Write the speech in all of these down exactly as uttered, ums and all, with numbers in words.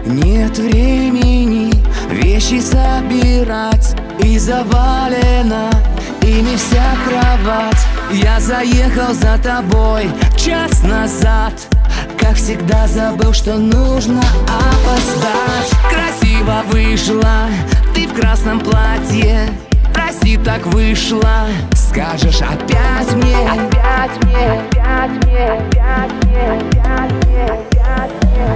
Нет времени вещи собирать, и завалена ими вся кровать. Я заехал за тобой час назад, как всегда забыл, что нужно опоздать. Красиво вышла ты в красном платье, прости, так вышло. Скажешь опять мне, опять мне, опять мне, опять мне, опять мне, опять мне,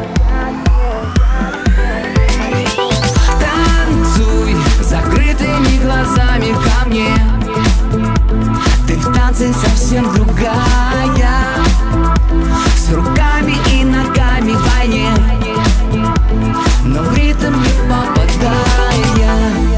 танцуй закрытыми глазами ко мне. Ты в танце совсем другая, с руками и ногами в войне, но в ритм не попадая.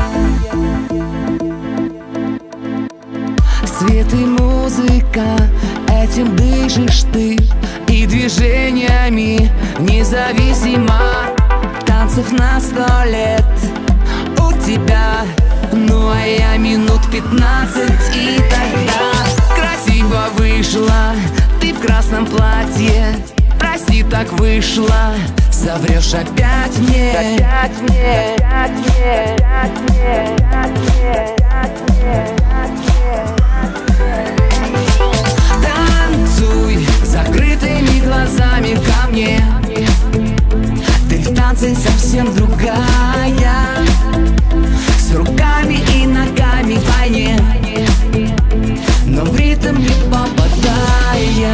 Свет и музыка, этим дышишь ты, и движениями независимо. Танцев на сто лет у тебя, ну а я минут пятнадцать. И тогда красиво вышла ты в красном платье, прости, так вышло. Соврешь опять мне, опять мне, опять мне, опять мне, опять мне, опять мне, опять мне. Танцуй закрытыми глазами ко мне. Ты в танце совсем другая, с руками и ногами в войне, но в ритм не попадая.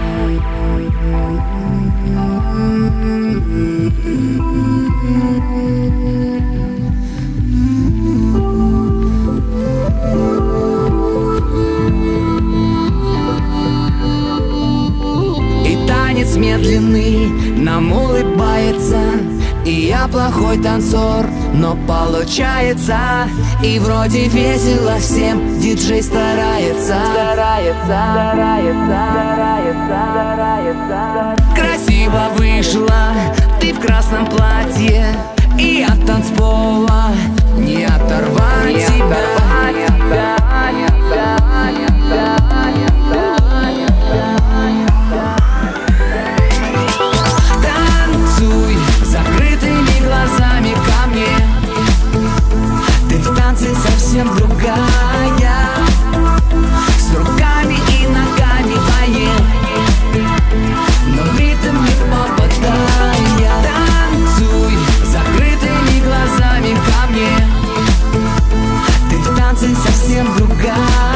И танец медленный нам улыбается, и я плохой танцор, но получается. И вроде весело всем, диджей старается, старается, старается, старается, старается. Красиво вышла ты в красном платье, и от танцпола не оторвать не тебя, оторвать, не оторвать, не оторвать, не оторвать, не оторвать, не оторвать. Танцуй закрытыми глазами ко мне. Ты в танце совсем другая, с руками и ногами в войне, но в ритм не попадая. Танцуй закрытыми глазами ко мне. Ты в танце совсем другая.